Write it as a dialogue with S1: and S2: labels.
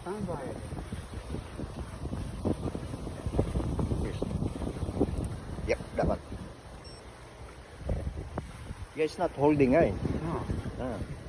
S1: Stand by it.
S2: Yes. Yep, dapat. Yeah, it's not holding, eh?
S1: No.
S2: Ah.